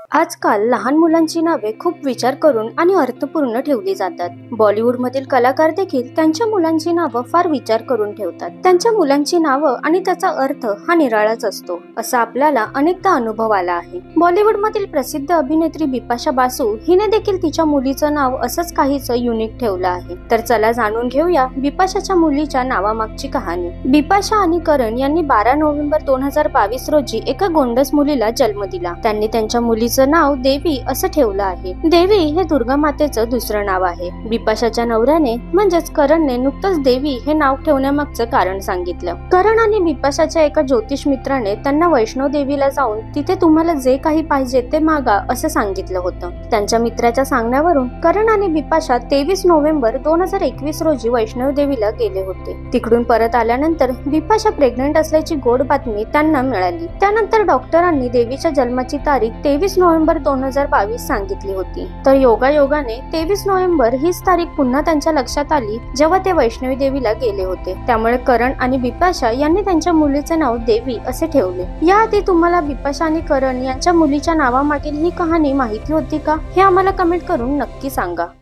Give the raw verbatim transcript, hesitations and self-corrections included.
आजकाल लहान मुलांची नावे खूप विचार करून आणि अर्थपूर्ण ठेवली जातात। बॉलिवूडमधील कलाकार देखील त्यांच्या मुलांची नावं फार विचार करून ठेवतात। त्यांच्या मुलांची नावं आणि त्याचा अर्थ हा निराळाच असतो, असा आपल्याला अनेकदा अनुभव आला आहे। बॉलिवूडमधील प्रसिद्ध अभिनेत्री बिपाशा बासू हिने देखील तिच्या मुलीचं नाव असंच काहीच युनिक ठेवलं आहे। तर चला जाणून घेऊया बिपाशाच्या मुलीच्या नावामागची कहाणी। बिपाशा आणि करण यांनी बारा नोव्हेंबर दोन हजार बावीस रोजी एका गोंडस मुलीला जन्म दिला। त्यांनी त्यांच्या मुलीचं नाव देवी असं ठेवलं आहे। देवी हे दुर्गा मातेचं दुसरं नाव आहे। बिपाशाच्या नवऱ्याने म्हणजेच करणने नुकतंच देवी हे नाव ठेवण्यामागचं कारण सांगितलं। करण आणि बिपाशाच्या एका ज्योतिष मित्राने त्यांना वैष्णव देवीला जाऊन तिथे तुम्हाला जे काही पाहिजे ते मागा असं सांगितलं होतं। त्यांच्या मित्राच्या सांगण्यावरून करण आणि बिपाशा तेवीस नोव्हेंबर दोन हजार एकवीस रोजी वैष्णव देवीला गेले होते। तिकडून परत आल्यानंतर बिपाशा प्रेग्नंट असल्याची गोड बातमी त्यांना मिळाली। त्यानंतर डॉक्टरांनी देवीच्या जन्माची तारीख तेवीस नोव्हेंबर दोन हजार बावीस सांगितली होती। तर योगायोगाने तेवीस नोव्हेंबर हीच तारीख पुन्हा त्यांच्या लक्षात आली जेव्हा ते वैष्णवी देवीला गेले होते। त्यामुळे करण आणि बिपाशा यांनी त्यांच्या मुलीचे नाव देवी असे ठेवले। याआधी तुम्हाला बिपाशा आणि करण यांच्या मुलीच्या नावामागील ही कहाणी माहिती होती का? हे आम्हाला कमेंट करून नक्की सांगा।